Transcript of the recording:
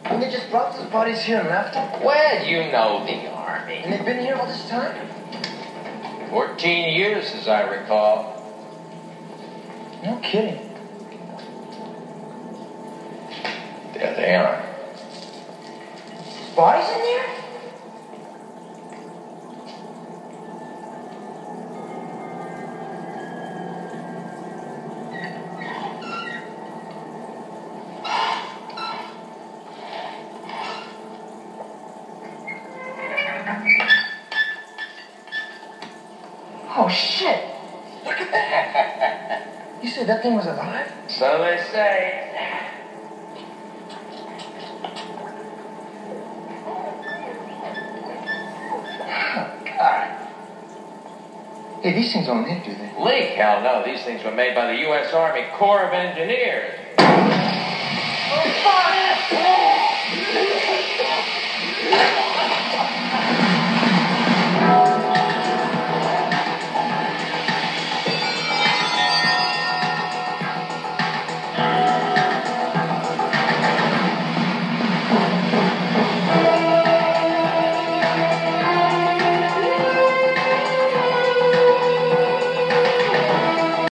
And they just brought those bodies here and left them? Well, you know the Army. And they've been here all this time? 14 years, as I recall. No kidding. There they are. Bodies in there? Oh, shit! Look at that! You said that thing was alive? So they say. Oh, God. Hey, these things don't leak, do they? Leak? Hell no. These things were made by the U.S. Army Corps of Engineers.